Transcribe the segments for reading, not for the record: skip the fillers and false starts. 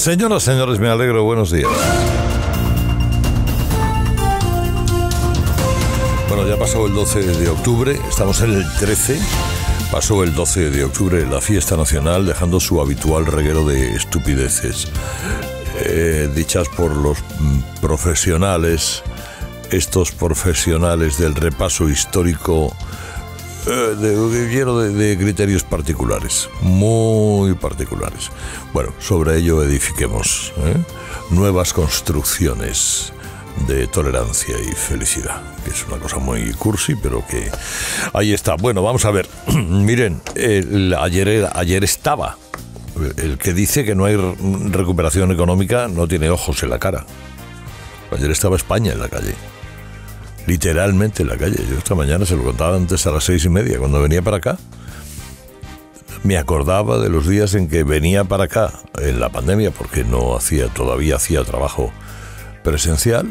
Señoras, señores, me alegro, buenos días. Bueno, ya pasó el 12 de octubre, estamos en el 13. Pasó el 12 de octubre la fiesta nacional, dejando su habitual reguero de estupideces, dichas por los profesionales, estos profesionales del repaso histórico, lleno de criterios particulares, muy particulares. Bueno, sobre ello edifiquemos nuevas construcciones de tolerancia y felicidad, que es una cosa muy cursi, pero que ahí está. Bueno, vamos a ver. Miren, ayer estaba el que dice que no hay recuperación económica, no tiene ojos en la cara. Ayer estaba España en la calle, literalmente en la calle. Yo esta mañana se lo contaba antes a las 6:30 cuando venía para acá. Me acordaba de los días en que venía para acá en la pandemia, porque todavía hacía trabajo presencial,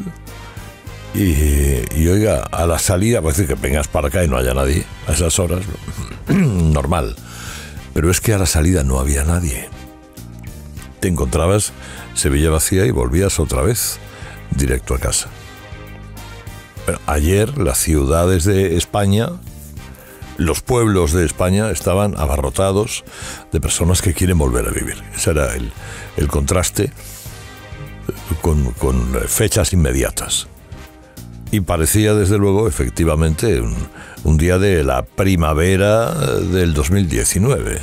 y oiga, a la salida parece que vengas para acá y no haya nadie a esas horas, normal, pero es que a la salida no había nadie. Te encontrabas Sevilla vacía y volvías otra vez directo a casa. Bueno, ayer las ciudades de España, los pueblos de España estaban abarrotados de personas que quieren volver a vivir. Ese era el contraste con fechas inmediatas. Y parecía, desde luego, efectivamente, un día de la primavera del 2019.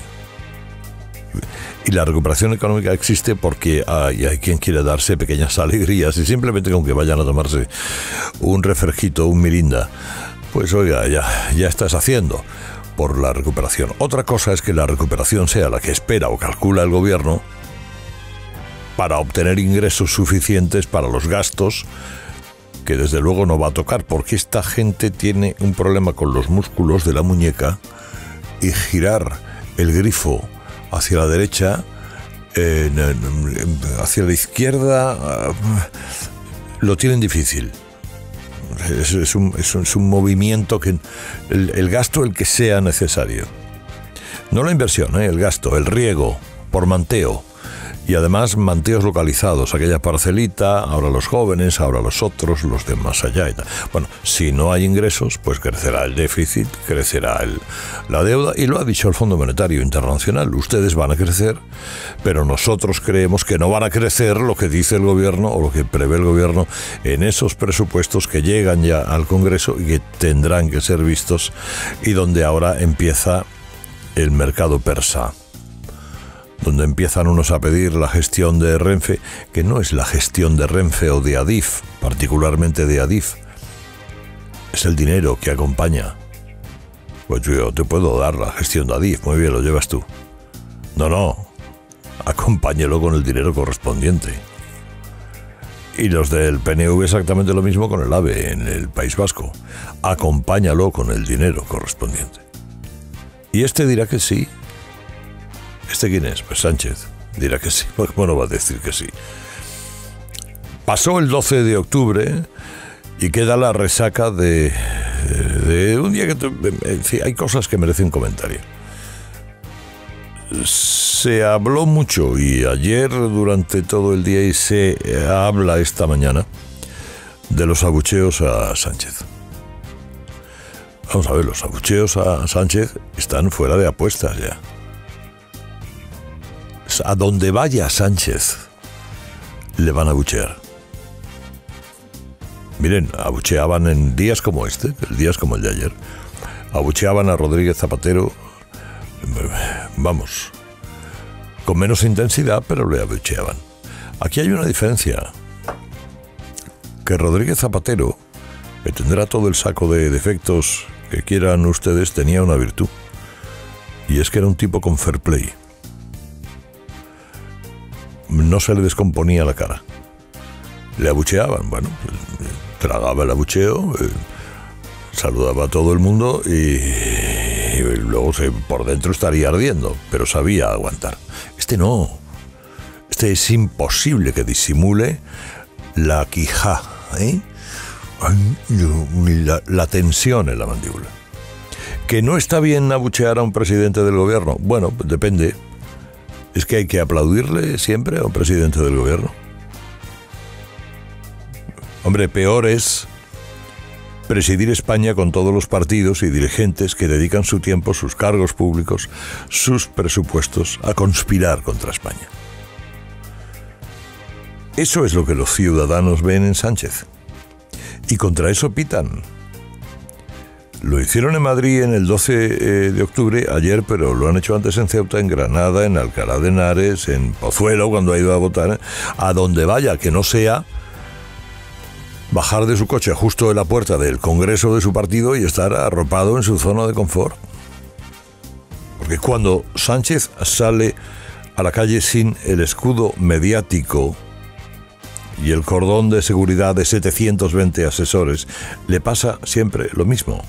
Y la recuperación económica existe porque hay quien quiere darse pequeñas alegrías, y simplemente con que vayan a tomarse un refresquito, un mirinda, pues oiga, ya estás haciendo por la recuperación. Otra cosa es que la recuperación sea la que espera o calcula el gobierno para obtener ingresos suficientes para los gastos, que desde luego no va a tocar, porque esta gente tiene un problema con los músculos de la muñeca, y girar el grifo hacia la derecha, hacia la izquierda, lo tienen difícil. Es un movimiento que el gasto, el que sea necesario, no la inversión, el gasto, el riego por manteo. Y además manteos localizados, aquella parcelita, ahora los jóvenes, ahora los otros, los de más allá y tal. Bueno, si no hay ingresos, pues crecerá el déficit, crecerá la deuda, y lo ha dicho el Fondo Monetario Internacional. Ustedes van a crecer, pero nosotros creemos que no van a crecer lo que dice el gobierno o lo que prevé el gobierno en esos presupuestos que llegan ya al Congreso y que tendrán que ser vistos, y donde ahora empieza el mercado persa, donde empiezan unos a pedir la gestión de Renfe, que no es la gestión de Renfe o de Adif, particularmente de Adif, es el dinero que acompaña. Pues yo te puedo dar la gestión de Adif, muy bien, lo llevas tú. No, acompáñelo con el dinero correspondiente. Y los del PNV exactamente lo mismo con el AVE en el País Vasco. Acompáñalo con el dinero correspondiente. Y este dirá que sí. ¿Este quién es? Pues Sánchez. Dirá que sí. ¿Cómo no va a decir que sí? Pasó el 12 de octubre y queda la resaca de un día que... En fin, hay cosas que merecen comentario. Se habló mucho, y ayer durante todo el día, y se habla esta mañana, de los abucheos a Sánchez. Vamos a ver, los abucheos a Sánchez están fuera de apuestas ya. A donde vaya Sánchez le van a abuchear. Miren, abucheaban en días como este, días como el de ayer. Abucheaban a Rodríguez Zapatero, vamos, con menos intensidad, pero le abucheaban. Aquí hay una diferencia, que Rodríguez Zapatero, que tendrá todo el saco de defectos que quieran ustedes, tenía una virtud, y es que era un tipo con fair play. No se le descomponía la cara. Le abucheaban, bueno, tragaba el abucheo, saludaba a todo el mundo y luego por dentro estaría ardiendo, pero sabía aguantar. Este no. Este es imposible que disimule la quijá, la tensión en la mandíbula. ¿Que no está bien abuchear a un presidente del gobierno? Bueno, depende. es que hay que aplaudirle siempre a un presidente del gobierno. Hombre, peor es presidir España con todos los partidos y dirigentes que dedican su tiempo, sus cargos públicos, sus presupuestos a conspirar contra España. Eso es lo que los ciudadanos ven en Sánchez. Y contra eso pitan. Lo hicieron en Madrid en el 12 de octubre, ayer, pero lo han hecho antes en Ceuta, en Granada, en Alcalá de Henares, en Pozuelo, cuando ha ido a votar, a donde vaya, que no sea bajar de su coche justo en la puerta del Congreso de su partido y estar arropado en su zona de confort. Porque cuando Sánchez sale a la calle sin el escudo mediático y el cordón de seguridad de 720 asesores, le pasa siempre lo mismo.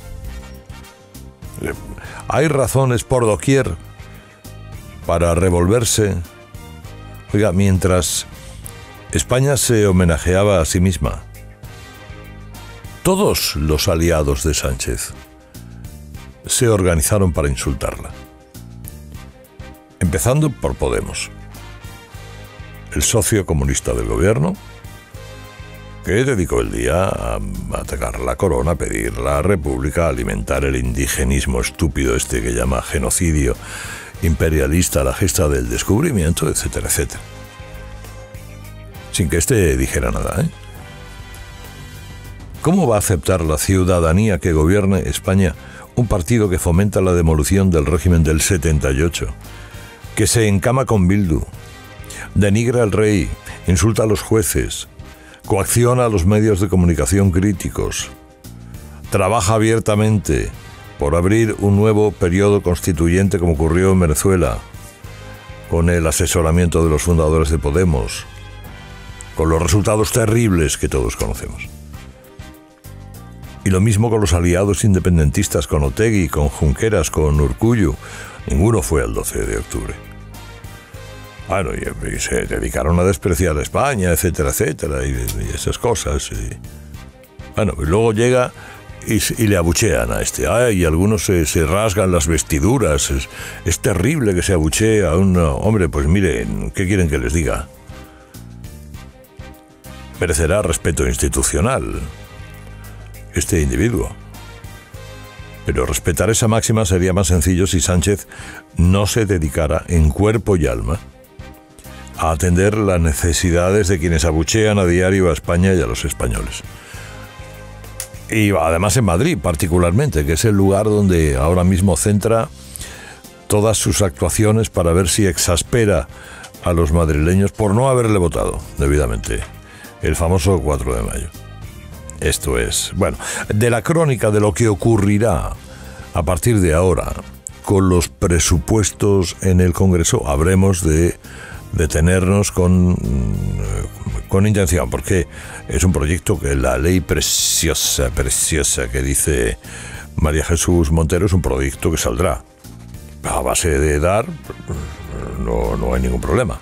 Hay razones por doquier para revolverse. Oiga, mientras España se homenajeaba a sí misma, todos los aliados de Sánchez se organizaron para insultarla. Empezando por Podemos, el socio comunista del gobierno, que dedicó el día a atacar la corona, a pedir la república, a alimentar el indigenismo estúpido este que llama genocidio imperialista, la gesta del descubrimiento, etcétera, etcétera. Sin que este dijera nada, ¿eh? ¿Cómo va a aceptar la ciudadanía que gobierne España un partido que fomenta la demolición del régimen del 78, que se encama con Bildu, denigra al rey, insulta a los jueces, coacciona a los medios de comunicación críticos, trabaja abiertamente por abrir un nuevo periodo constituyente como ocurrió en Venezuela, con el asesoramiento de los fundadores de Podemos, con los resultados terribles que todos conocemos? Y lo mismo con los aliados independentistas, con Otegi, con Junqueras, con Urkullu. Ninguno fue al 12 de octubre. Bueno, y se dedicaron a despreciar a España, etcétera, etcétera, y esas cosas. Bueno, y luego llega y le abuchean a este. Y algunos se rasgan las vestiduras. Es terrible que se abuchee a un hombre. Pues miren, ¿qué quieren que les diga? Merecerá respeto institucional este individuo. Pero respetar esa máxima sería más sencillo si Sánchez no se dedicara en cuerpo y alma a atender las necesidades de quienes abuchean a diario a España y a los españoles. Y además en Madrid particularmente, que es el lugar donde ahora mismo centra todas sus actuaciones para ver si exaspera a los madrileños por no haberle votado debidamente el famoso 4 de mayo. Esto es, bueno, de la crónica de lo que ocurrirá a partir de ahora con los presupuestos en el Congreso habremos de detenernos con intención, porque es un proyecto que la ley preciosa que dice María Jesús Montero es un proyecto que saldrá. A base de dar, no hay ningún problema.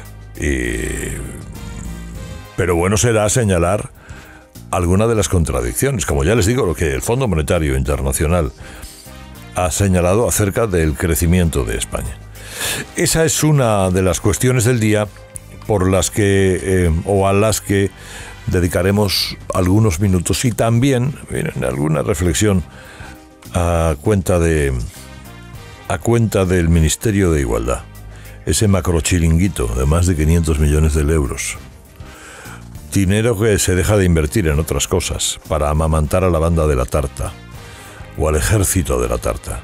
Pero bueno será señalar alguna de las contradicciones, como ya les digo, lo que el Fondo Monetario Internacional ha señalado acerca del crecimiento de España. Esa es una de las cuestiones del día por las que, o a las que dedicaremos algunos minutos, y también, miren, alguna reflexión a cuenta del Ministerio de Igualdad, ese macrochiringuito de más de 500 millones de euros. Dinero que se deja de invertir en otras cosas para amamantar a la banda de la tarta o al ejército de la tarta.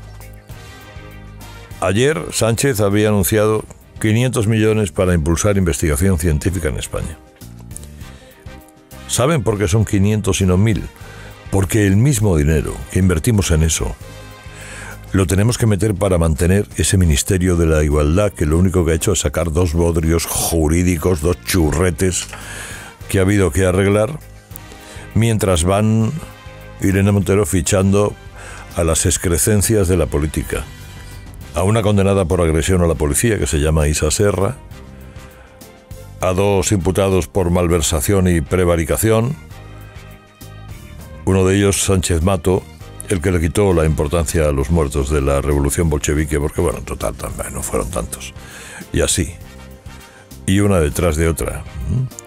Ayer Sánchez había anunciado 500 millones para impulsar investigación científica en España. ¿Saben por qué son 500 y no 1.000? Porque el mismo dinero que invertimos en eso lo tenemos que meter para mantener ese Ministerio de la Igualdad, que lo único que ha hecho es sacar 2 bodrios jurídicos, 2 churretes que ha habido que arreglar, mientras van Irene Montero fichando a las excrecencias de la política. A una condenada por agresión a la policía, que se llama Isa Serra, a 2 imputados por malversación y prevaricación, uno de ellos, Sánchez Mato, el que le quitó la importancia a los muertos de la revolución bolchevique, porque bueno, en total también no fueron tantos. Y así, y una detrás de otra.